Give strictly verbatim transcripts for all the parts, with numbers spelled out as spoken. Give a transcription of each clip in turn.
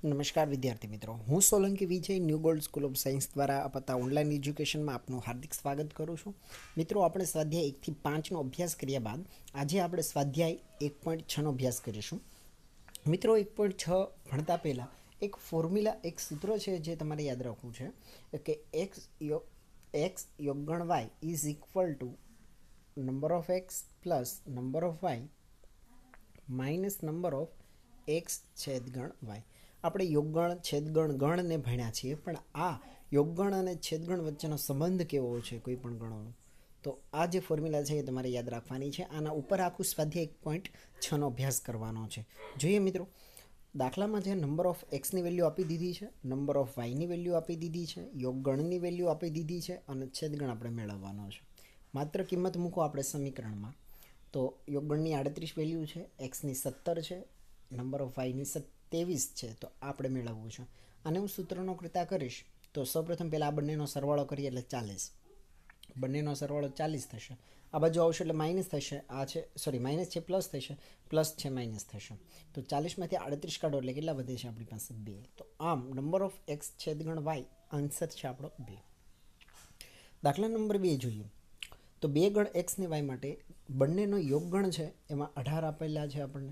નમસ્કાર વિદ્યાર્થી મિત્રો, હું Solanki Vijay new gold school of science દ્વારા અપાતા ઓનલાઈન એજ્યુકેશનમાં આપનું હાર્દિક સ્વાગત કરું છું. મિત્રો, આપણે સ્વાધ્યાય એકથી પાંચનો અભ્યાસ કર્યા બાદ આજે આપણે સ્વાધ્યાય એક પોઈન્ટ છનો અભ્યાસ કરીશું. મિત્રો, એક પોઈન્ટ છ ભણતા પહેલાં એક ફોર્મ્યુલા, એક સૂત્ર છે જે તમારે યાદ રાખવું છે કે એક્સ યોગ એક્સ યોગગણ Y is equal to number of X plus number of Y minus number of X છેદગણ વાય. આપણે યોગગણ, છેદગણ, ગણને ભણ્યા છીએ, પણ આ યોગગણ અને છેદગણ વચ્ચેનો સંબંધ કેવો છે કોઈ પણ ગણોનો, તો આ જે ફોર્મ્યુલા છે એ તમારે યાદ રાખવાની છે. આના ઉપર આખું સ્વાધ્યાય એક પોઈન્ટ છનો અભ્યાસ કરવાનો છે. જોઈએ મિત્રો, દાખલામાં જે નંબર ઓફ એક્સની વેલ્યુ આપી દીધી છે, નંબર ઓફ વાયની વેલ્યુ આપી દીધી છે, યોગગણની વેલ્યુ આપી દીધી છે અને છેદગણ આપણે મેળવવાનો છે. માત્ર કિંમત મૂકો આપણે સમીકરણમાં. તો યોગગણની આડત્રીસ વેલ્યુ છે, એક્સની સત્તર છે, નંબર ઓફ વાયની ત્રેવીસ છે, તો આપણે મેળવવું છે. અને હું સૂત્રનો કરતા કરીશ તો સૌપ્રથમ પહેલાં આ બંનેનો સરવાળો કરીએ એટલે ચાલીસ. બંનેનો સરવાળો ચાલીસ થશે. આ બાજુ આવશે એટલે માઇનસ થશે. આ છે સોરી માઇનસ છે પ્લસ થશે, પ્લસ છે માઇનસ થશે. તો ચાલીસમાંથી આડત્રીસ કાઢો એટલે કેટલા વધે છે આપણી પાસે? બે. તો આમ નંબર ઓફ એક્સ છેદગણ વાય આન્સર છે આપણો બે. દાખલા નંબર બે જોઈએ તો બે ગણ એક્સ ને વાય માટે બંનેનો યોગગણ છે એમાં અઢાર આપેલા છે આપણને.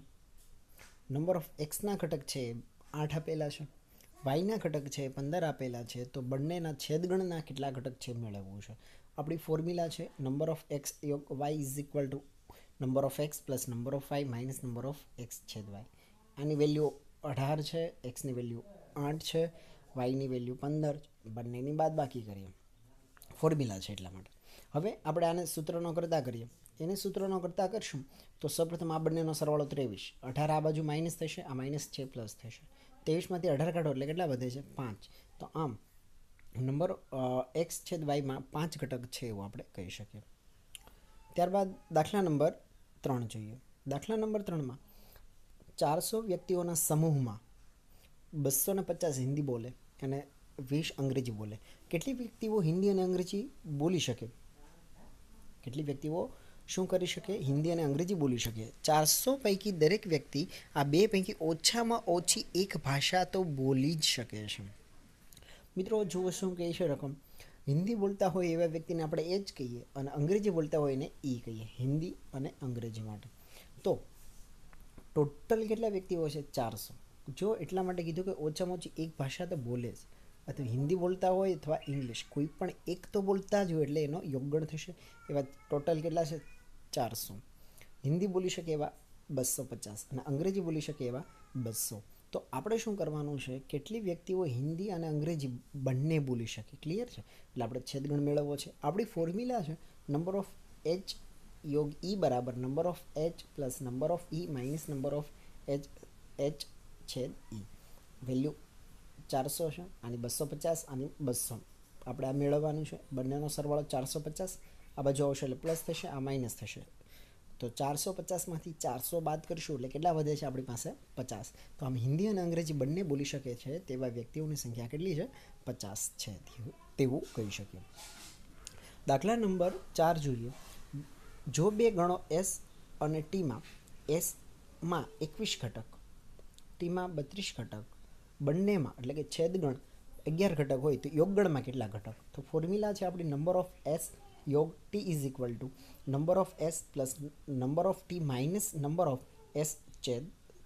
નંબર ઓફ એક્સના ઘટક છે આઠ આપેલા છે, વાયના ઘટક છે પંદર આપેલા છે. તો બંનેના છેદગણના કેટલા ઘટક છે મેળવવું છે. આપણી ફોર્મ્યુલા છે નંબર ઓફ એક્સ યોગ Y is equal to number of X plus number of Y minus number of X છેદ વાય. આની વેલ્યુ અઢાર છે, એક્સની વેલ્યુ આઠ છે, વાયની વેલ્યુ પંદર, બંનેની બાદ બાકી કરીએ. ફોર્મ્યુલા છે એટલા માટે. હવે આપણે આને સૂત્રનો કરતા કરીએ. એને સૂત્રનો કરતા કરશું તો સૌપ્રથમ આ બંનેનો સરવાળો ત્રેવીસ, અઢાર આ બાજુ માઇનસ થશે, આ માઇનસ છે પ્લસ થશે. ત્રેવીસમાંથી અઢાર કાઢો એટલે કેટલા વધે છે? પાંચ. તો આમ નંબર એક્સ છેદ વાયમાં પાંચ ઘટક છે એવું આપણે કહી શકીએ. ત્યારબાદ દાખલા નંબર ત્રણ જોઈએ. દાખલા નંબર ત્રણમાં ચારસો વ્યક્તિઓના સમૂહમાં બસો ને પચાસ હિન્દી બોલે અને વીસ અંગ્રેજી બોલે. કેટલી વ્યક્તિઓ હિન્દી અને અંગ્રેજી બોલી શકે? કેટલી વ્યક્તિઓ શું કરી શકે? હિન્દી અને અંગ્રેજી બોલી શકે. ચારસો પૈકી દરેક વ્યક્તિ આ બે પૈકી ઓછામાં ઓછી એક ભાષા તો બોલી જ શકે છે. મિત્રો, જુઓ શું કહે છે રકમ. હિન્દી બોલતા હોય એવા વ્યક્તિને આપણે એ જ કહીએ અને અંગ્રેજી બોલતા હોય એને ઈ કહીએ, હિન્દી અને અંગ્રેજી માટે. તો ટોટલ કેટલા વ્યક્તિઓ છે? ચારસો. જો એટલા માટે કીધું કે ઓછામાં ઓછી એક ભાષા તો બોલે જ, અથવા હિન્દી બોલતા હોય અથવા ઇંગ્લિશ, કોઈ પણ એક તો બોલતા જ હોય એટલે એનો યોગગણ થશે. એવા ટોટલ કેટલા છે? ચારસો. હિન્દી બોલી શકે એવા બસો પચાસ અને અંગ્રેજી બોલી શકે એવા બસો. તો આપણે શું કરવાનું છે? કેટલી વ્યક્તિઓ હિન્દી અને અંગ્રેજી બંને બોલી શકે? ક્લિયર છે? એટલે આપણે છેદગણ મેળવવો છે. આપણી ફોર્મ્યુલા છે નંબર ઓફ એચ યોગ ઈ બરાબર number of H plus number of E minus number of H H છેદ ઈ. વેલ્યુ ચારસો છે, આની બસો પચાસ, આની બસો. આપણે આ મેળવવાનું છે. બંનેનો સરવાળો ચારસો પચાસ, આ બાજુ આવશે એટલે પ્લસ થશે, આ માઇનસ થશે. તો ચારસો પચાસમાંથી ચારસો બાદ કરીશું એટલે કેટલા વધે છે આપણી પાસે? પચાસ. તો આમ હિન્દી અને અંગ્રેજી બંને બોલી શકે છે તેવા વ્યક્તિઓની સંખ્યા કેટલી છે? પચાસ છે તેવું કહી શકીએ. દાખલા નંબર ચાર જોઈએ. જો બે ગણો એસ અને ટીમાં એસમાં એકવીસ ઘટક, ટીમાં બત્રીસ ઘટક, બંનેમાં એટલે કે છેદગણ અગિયાર ઘટક હોય તો યોગગણમાં કેટલા ઘટક? તો ફોર્મ્યુલા છે આપણી નંબર ઓફ એસ યોગ T is equal to number of S plus number of T minus number of S છેદ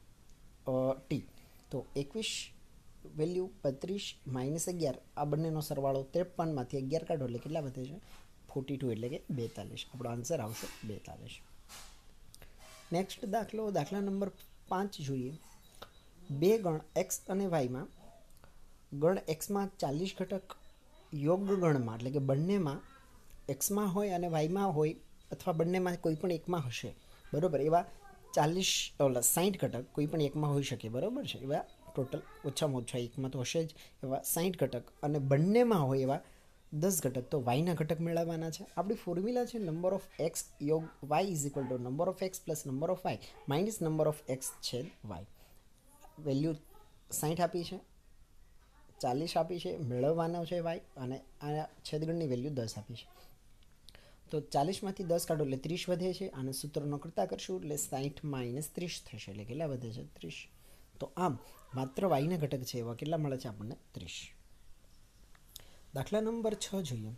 ટી. તો એકવીસ વેલ્યુ બત્રીસ માઇનસ અગિયાર, આ બંનેનો સરવાળો ત્રેપનમાંથી અગિયાર કાઢો એટલે કેટલા વધે છે? ફોર્ટી ટુ એટલે કે બેતાલીસ. આપણો આન્સર આવશે બેતાલીસ. નેક્સ્ટ દાખલો, દાખલા નંબર પાંચ જોઈએ. બે ગણ એક્સ અને વાયમાં ગણ એક્સમાં ચાલીસ ઘટક, યોગ ગણમાં એટલે કે બંનેમાં એક્સમાં હોય અને વાયમાં હોય અથવા બંનેમાં કોઈ પણ એકમાં હશે, બરાબર, એવા ચાલીસ ઓલા સાઠ ઘટક કોઈ પણ એકમાં હોઈ શકે, બરાબર છે. એવા ટોટલ ઓછામાં ઓછા એકમાં તો હશે જ એવા સાઠ ઘટક અને બંનેમાં હોય એવા દસ ઘટક. તો વાયના ઘટક મેળવવાના છે. આપણી ફોર્મ્યુલા છે નંબર ઓફ એક્સ યોગ Y is equal to number of X plus number of Y minus number of X છેદ વાય. વેલ્યુ સાઠ આપી છે, ચાલીસ આપી છે, મેળવવાનો છે વાય, અને આ છેદગણની વેલ્યુ દસ આપી છે. તો ચાલીસમાંથી દસ કાઢો એટલે ત્રીસ વધે છે. અને સૂત્રનો કરતા કરશું એટલે સાઠ માઇનસ ત્રીસ થશે એટલે કેટલા વધે છે? ત્રીસ. તો આમ માત્ર વાયના ઘટક છે એવા કેટલા મળે છે આપણને? ત્રીસ. દાખલા નંબર છ જોઈએ.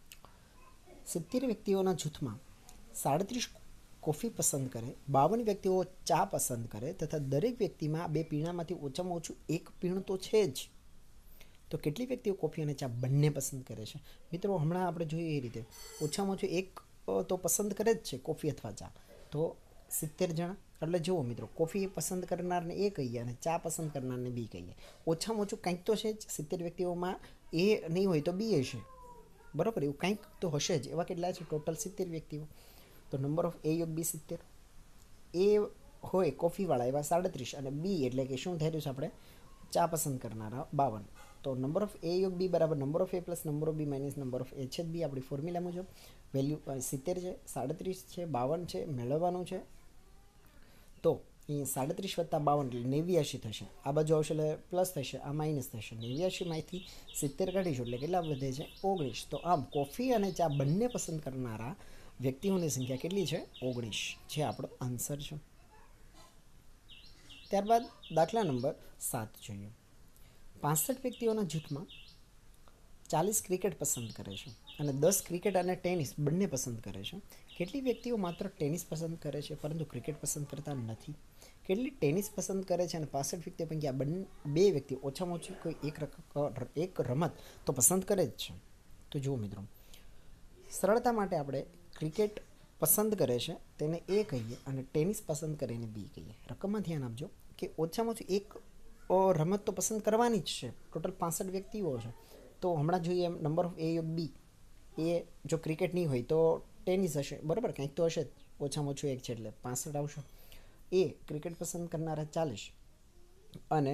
સિત્તેર વ્યક્તિઓના જૂથમાં સાડત્રીસ કોફી પસંદ કરે, બાવન વ્યક્તિઓ ચા પસંદ કરે તથા દરેક વ્યક્તિમાં બે પીણામાંથી ઓછામાં ઓછું એક પીણું તો છે જ, તો કેટલી વ્યક્તિઓ કોફી અને ચા બંને પસંદ કરે છે? મિત્રો હમણાં આપણે જોઈએ એ રીતે ઓછામાં ઓછું એક તો પસંદ કરે જ છે કોફી અથવા ચા, તો સિત્તેર જણા. એટલે જુઓ મિત્રો, કોફી પસંદ કરનારને એ કહીએ અને ચા પસંદ કરનારને બી કહીએ. ઓછામાં ઓછું કંઈક તો છે જ, સિત્તેર વ્યક્તિઓમાં એ નહીં હોય તો બી હશે, બરાબર? એવું કંઈક તો હશે જ. એવા કેટલા છે? ટોટલ સિત્તેર વ્યક્તિઓ. તો નંબર ઓફ એ યોગ બી સિત્તેર. એ હોય કોફીવાળા એવા સાડત્રીસ અને બી એટલે કે શું થઈ રહ્યું છે આપણે? ચા પસંદ કરનારા બાવન. તો નંબર ઓફ એ યોગ બી બરાબર number of A plus number of B minus number of A છે બી. આપણી ફોર્મ્યુલા મુજબ વેલ્યુ સિત્તેર છે, સાડત્રીસ છે, બાવન છે, મેળવવાનું છે. તો અહીંયા સાડત્રીસ વત્તા બાવન એટલે નેવ્યાશી થશે. આ બાજુ આવશે એટલે પ્લસ થશે, આ માઇનસ થશે. નેવ્યાશીમાંથી સિત્તેર કાઢીશું એટલે કેટલા વધે છે? ઓગણીસ. તો આમ કોફી અને ચા બંને પસંદ કરનારા વ્યક્તિઓની સંખ્યા કેટલી છે? ઓગણીસ, જે આપણો આન્સર છે. ત્યારબાદ દાખલા નંબર સાત જોઈએ. પાસઠ વ્યક્તિઓના જૂથમાં ચાલીસ ક્રિકેટ પસંદ કરે છે અને દસ ક્રિકેટ અને ટેનિસ બંને પસંદ કરે છે. કેટલી વ્યક્તિઓ માત્ર ટેનિસ પસંદ કરે છે પરંતુ ક્રિકેટ પસંદ કરતા નથી? કેટલી ટેનિસ પસંદ કરે છે અને પાસઠ વ્યક્તિઓ પૈકી આ બંને બે વ્યક્તિ ઓછામાં ઓછી કોઈ એક એક રમત તો પસંદ કરે જ છે? તો જુઓ મિત્રો, સરળતા માટે આપણે ક્રિકેટ પસંદ કરે છે તેને એ કહીએ અને ટેનિસ પસંદ કરીને બી કહીએ. રકમમાં ધ્યાન આપજો કે ઓછામાં ઓછું એક રમત તો પસંદ કરવાની જ છે. ટોટલ પાસઠ વ્યક્તિઓ છે, તો હમણાં જોઈએ એમ નંબર ઓફ એ યોગ બી, એ જો ક્રિકેટ નહીં હોય તો ટેનિસ હશે, બરાબર? કંઈક તો હશે જ, ઓછામાં ઓછું એક છે એટલે પાસઠ આવશે. એ ક્રિકેટ પસંદ કરનારા ચાલીસ અને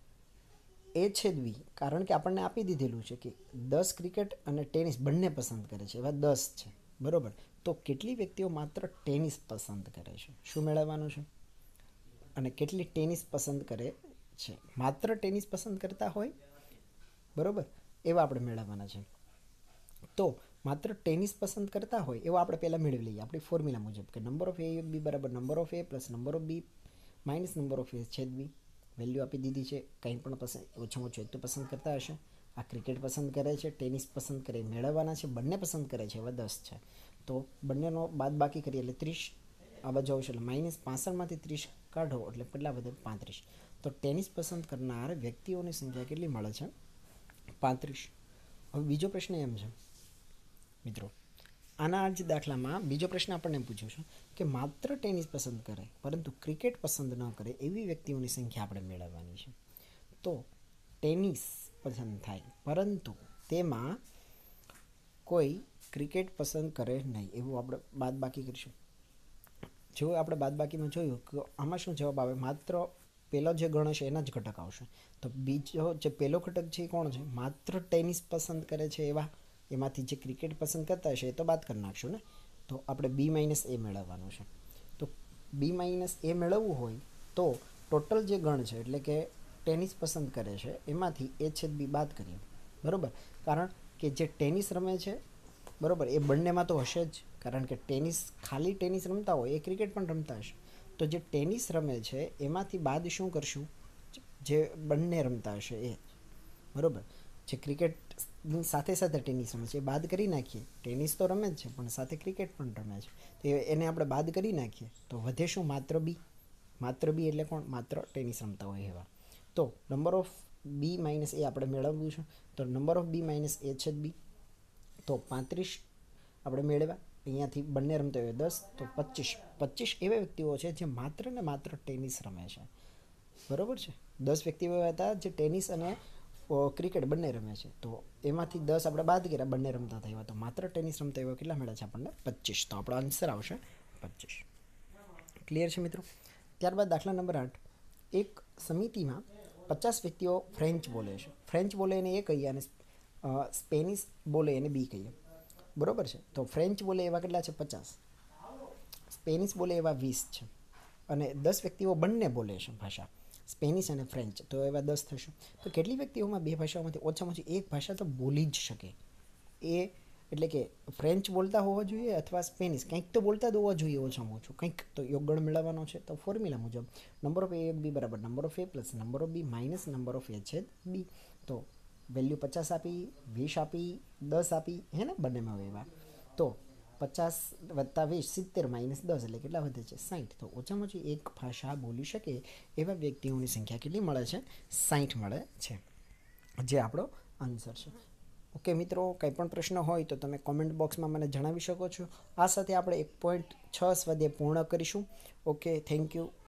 એ છે બી, કારણ કે આપણને આપી દીધેલું છે કે દસ ક્રિકેટ અને ટેનિસ બંને પસંદ કરે છે, એવા દસ છે, બરાબર? તો કેટલી વ્યક્તિઓ માત્ર ટેનિસ પસંદ કરે છે? શું મેળવવાનું છે? અને કેટલી ટેનિસ પસંદ કરે છે? માત્ર ટેનિસ પસંદ કરતા હોય, બરાબર, એવા આપણે મેળવવાના છે. તો માત્ર ટેનિસ પસંદ કરતા હોય એવા આપણે પહેલાં મેળવી લઈએ આપણી ફોર્મ્યુલા મુજબ કે નંબર ઓફ એ બી બરાબર number of A plus number of B minus number of A છેદ બી. વેલ્યુ આપી દીધી છે. કંઈ પણ પસંદ ઓછામાં ઓછું એક તો પસંદ કરતા હશે. આ ક્રિકેટ પસંદ કરે છે, ટેનિસ પસંદ કરે મેળવવાના છે, બંને પસંદ કરે છે, એવા દસ છે. તો બંનેનો બાદ બાકી કરીએ એટલે ત્રીસ આ બાજુ આવશે એટલે માઇનસ પાસઠમાંથી ત્રીસ કાઢો એટલે કેટલા વધે? પાંત્રીસ. તો ટેનિસ પસંદ કરનાર વ્યક્તિઓની સંખ્યા કેટલી મળે છે? પાંત્રીસ. હવે બીજો પ્રશ્ન એમ છે મિત્રો, આના જ દાખલામાં બીજો પ્રશ્ન આપણને પૂછ્યો છે કે માત્ર ટેનિસ પસંદ કરે પરંતુ ક્રિકેટ પસંદ ન કરે એવી વ્યક્તિઓની સંખ્યા આપણે મેળવવાની છે. તો ટેનિસ પસંદ થાય પરંતુ તેમાં કોઈ ક્રિકેટ પસંદ કરે નહીં એવું આપણે બાદ બાકી કરીશું. જો આપણે બાદ બાકીમાં જોયું કે આમાં શું જવાબ આવે? માત્ર પહેલો જે ગણ હશે એના જ ઘટક આવશે. તો બીજો જે પહેલો ઘટક છે એ કોણ છે? માત્ર ટેનિસ પસંદ કરે છે એવા, એમાંથી જે ક્રિકેટ પસંદ કરતા હશે એ તો બાદ કરી નાખશું ને. તો આપણે બી માઇનસ એ મેળવવાનું છે. તો બી માઇનસ એ મેળવવું હોય તો ટોટલ જે ગણ છે એટલે કે ટેનિસ પસંદ કરે છે એમાંથી એ છેદ બી બાદ કરીએ, બરાબર? કારણ કે જે ટેનિસ રમે છે, બરાબર, એ બંનેમાં તો હશે જ, કારણ કે ટેનિસ ખાલી ટેનિસ રમતા હોય એ ક્રિકેટ પણ રમતા હશે. તો જે ટેનિસ રમે છે એમાંથી બાદ શું કરશું? જે બંને રમતા હશે એ, બરાબર. જે ક્રિકેટની સાથે સાથે ટેનિસ રમે છે એ બાદ કરી નાખીએ. ટેનિસ તો રમે જ છે પણ સાથે ક્રિકેટ પણ રમે છે, તો એને આપણે બાદ કરી નાખીએ તો વધે શું? માત્ર બી. માત્ર બી એટલે કોણ? માત્ર ટેનિસ રમતા હોય એવા. તો number of B minus A આપણે મેળવવું છે. તો number of B minus A છે બી. તો પાંત્રીસ આપણે મેળવ્યા. અહીંયાથી બંને રમતા હોય દસ, તો પચીસ. પચીસ એવા વ્યક્તિઓ છે જે માત્ર ને માત્ર ટેનિસ રમે છે, બરાબર છે. દસ વ્યક્તિઓ હતા જે ટેનિસ અને ક્રિકેટ બંને રમે છે, તો એમાંથી દસ આપણે બાદ કર્યા, બંને રમતા થયા, તો માત્ર ટેનિસ રમતા એવા કેટલા મળ્યા છે આપણને? પચીસ. તો આપણો આન્સર આવશે પચીસ. ક્લિયર છે મિત્રો? ત્યારબાદ દાખલા નંબર આઠ. એક સમિતિમાં પચાસ વ્યક્તિઓ ફ્રેન્ચ બોલે છે. ફ્રેન્ચ બોલે એને એ કહીએ અને સ્પેનિશ બોલે એને બી કહીએ, બરાબર છે. તો ફ્રેન્ચ બોલે એવા કેટલા છે? પચાસ. સ્પેનિશ બોલે એવા વીસ છે અને દસ વ્યક્તિઓ બંને બોલે છે ભાષા, સ્પેનિશ અને ફ્રેન્ચ, તો એવા દસ થશે. તો કેટલી વ્યક્તિઓમાં બે ભાષાઓમાંથી ઓછામાં ઓછી એક ભાષા તો બોલી જ શકે? એ એટલે કે ફ્રેન્ચ બોલતા હોવા જોઈએ અથવા સ્પેનિશ, કંઈક તો બોલતા જ હોવા જોઈએ ઓછામાં ઓછું, કંઈક તો યોગગણ મેળવવાનો છે. તો ફોર્મ્યુલા મુજબ નંબર ઓફ એ બી બરાબર number of A plus number of B minus number of A છેદ બી. તો વેલ્યુ પચાસ આપી, વીસ આપી, દસ આપી, હે ને બંનેમાં એવા. તો પચાસ વત્તા વીસ સિત્તેર માઇનસ દસ એટલે કેટલા વધે છે? સાઠ. તો ઓછામાં ઓછી એક ભાષા બોલી શકે એવા વ્યક્તિઓની સંખ્યા કેટલી મળે છે? સાઠ મળે છે, જે આપણો આન્સર છે. ઓકે મિત્રો, કંઈ પણ પ્રશ્ન હોય તો તમે કોમેન્ટ બોક્સમાં મને જણાવી શકો છો. આ સાથે આપણે એક પોઈન્ટ છ સ્વાધ્યાય પૂર્ણ કરીશું. Okay, thank you.